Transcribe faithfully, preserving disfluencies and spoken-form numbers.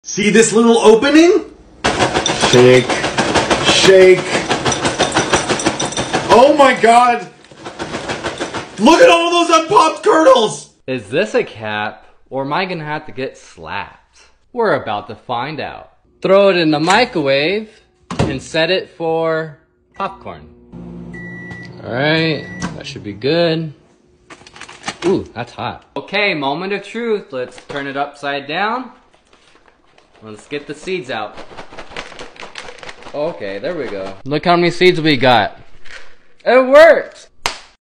See this little opening? Shake, shake. Oh my god! Look at all those unpopped kernels! Is this a cap, or am I gonna have to get slapped? We're about to find out. Throw it in the microwave and set it for popcorn. Alright, that should be good. Ooh, that's hot. Okay, moment of truth. Let's turn it upside down. Let's get the seeds out. Okay, there we go. Look how many seeds we got. It worked!